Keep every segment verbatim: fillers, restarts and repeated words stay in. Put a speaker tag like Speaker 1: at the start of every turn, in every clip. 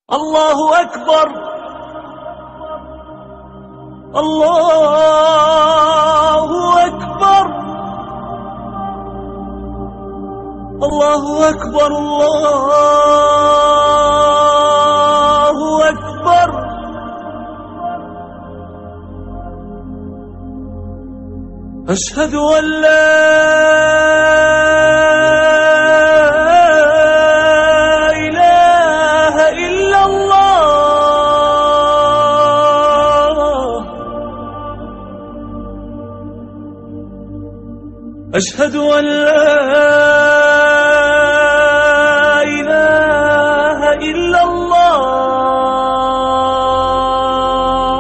Speaker 1: الله أكبر الله أكبر الله أكبر الله أكبر أشهد أن لا أشهد أن لا إله إلا الله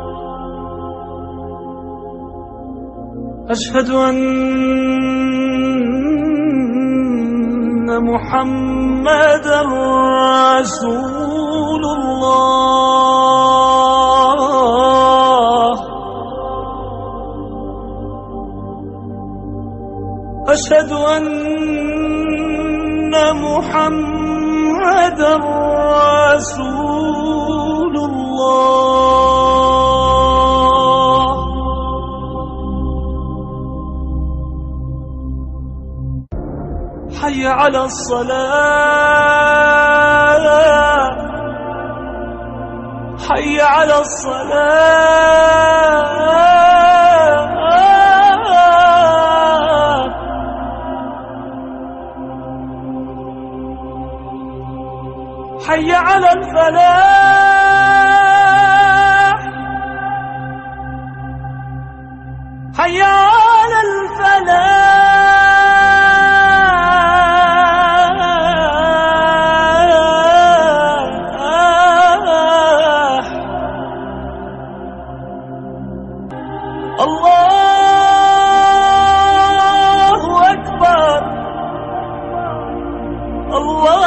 Speaker 1: أشهد أن محمدًا رسول الله أشهد أن محمدًا رسول الله حي على الصلاة حي على الصلاة حي على الفلاح حي على الفلاح الله أكبر الله